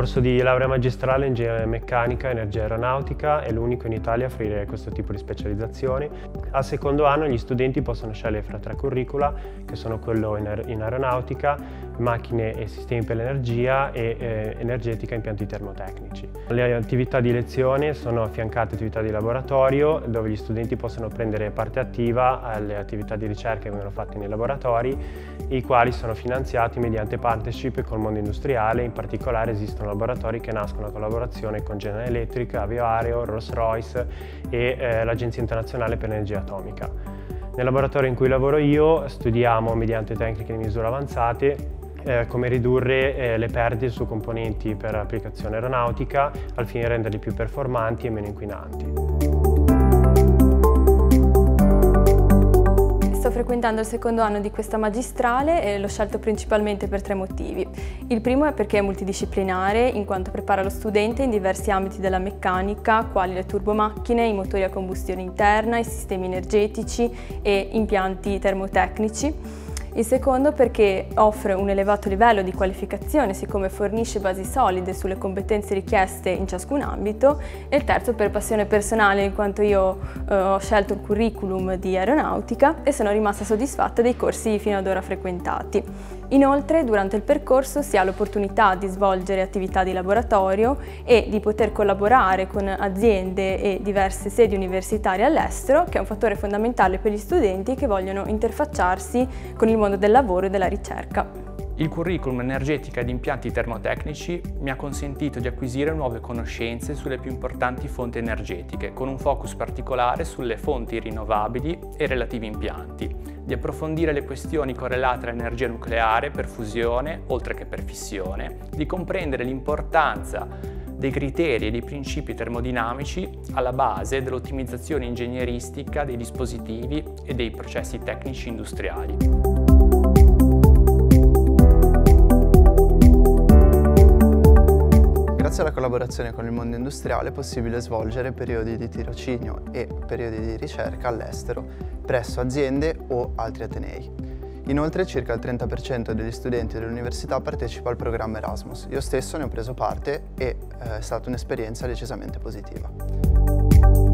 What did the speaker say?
corso di laurea magistrale in ingegneria meccanica e energia aeronautica, è l'unico in Italia a offrire questo tipo di specializzazioni. Al secondo anno gli studenti possono scegliere fra 3 curricula, che sono quello in aeronautica, macchine e sistemi per l'energia e energetica e impianti termotecnici. Le attività di lezione sono affiancate a attività di laboratorio, dove gli studenti possono prendere parte attiva alle attività di ricerca che vengono fatte nei laboratori, i quali sono finanziati mediante partnership col mondo industriale. In particolare esistono laboratori che nascono a collaborazione con General Electric, Avio Aereo, Rolls-Royce e l'Agenzia Internazionale per l'Energia Atomica. Nel laboratorio in cui lavoro io studiamo mediante tecniche di misura avanzate come ridurre le perdite su componenti per applicazione aeronautica al fine di renderli più performanti e meno inquinanti. Sto frequentando il secondo anno di questa magistrale e l'ho scelto principalmente per 3 motivi. Il primo è perché è multidisciplinare, in quanto prepara lo studente in diversi ambiti della meccanica, quali le turbomacchine, i motori a combustione interna, i sistemi energetici e impianti termotecnici. Il secondo perché offre un elevato livello di qualificazione, siccome fornisce basi solide sulle competenze richieste in ciascun ambito, e il terzo per passione personale, in quanto io ho scelto il curriculum di aeronautica e sono rimasta soddisfatta dei corsi fino ad ora frequentati. Inoltre, durante il percorso si ha l'opportunità di svolgere attività di laboratorio e di poter collaborare con aziende e diverse sedi universitarie all'estero, che è un fattore fondamentale per gli studenti che vogliono interfacciarsi con il mondo del lavoro e della ricerca. Il curriculum energetica ed impianti termotecnici mi ha consentito di acquisire nuove conoscenze sulle più importanti fonti energetiche, con un focus particolare sulle fonti rinnovabili e relativi impianti, di approfondire le questioni correlate all'energia nucleare per fusione, oltre che per fissione, di comprendere l'importanza dei criteri e dei principi termodinamici alla base dell'ottimizzazione ingegneristica dei dispositivi e dei processi tecnici industriali. Grazie alla collaborazione con il mondo industriale è possibile svolgere periodi di tirocinio e periodi di ricerca all'estero presso aziende o altri atenei. Inoltre circa il 30% degli studenti dell'università partecipa al programma Erasmus. Io stesso ne ho preso parte e è stata un'esperienza decisamente positiva.